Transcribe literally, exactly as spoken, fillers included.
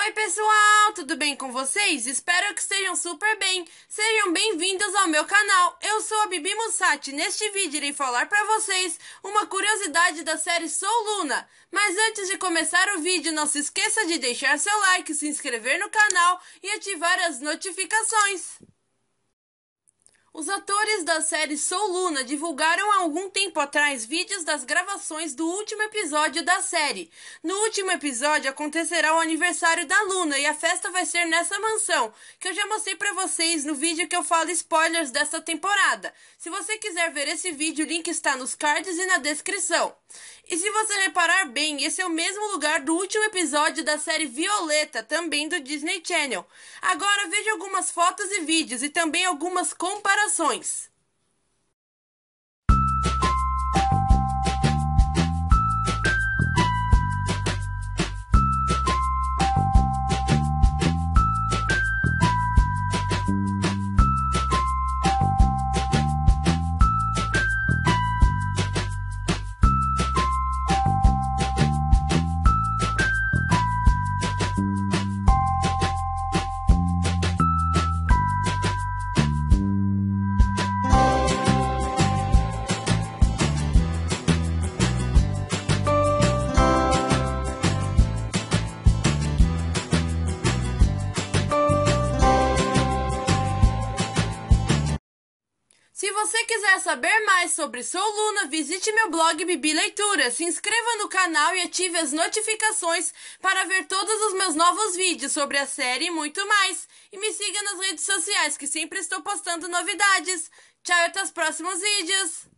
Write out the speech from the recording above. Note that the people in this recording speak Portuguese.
Oi, pessoal, tudo bem com vocês? Espero que estejam super bem. Sejam bem-vindos ao meu canal. Eu sou a Bibi Mussati. Neste vídeo irei falar para vocês uma curiosidade da série Sou Luna. Mas antes de começar o vídeo, não se esqueça de deixar seu like, se inscrever no canal e ativar as notificações. Os atores da série Sou Luna divulgaram há algum tempo atrás vídeos das gravações do último episódio da série. No último episódio acontecerá o aniversário da Luna e a festa vai ser nessa mansão, que eu já mostrei pra vocês no vídeo que eu falo spoilers dessa temporada. Se você quiser ver esse vídeo, o link está nos cards e na descrição. E se você reparar bem, esse é o mesmo lugar do último episódio da série Violeta, também do Disney Channel. Agora veja algumas fotos e vídeos e também algumas comparações. Se você quiser saber mais sobre Sou Luna, visite meu blog Bibi Leitura, se inscreva no canal e ative as notificações para ver todos os meus novos vídeos sobre a série e muito mais. E me siga nas redes sociais, que sempre estou postando novidades. Tchau e até os próximos vídeos!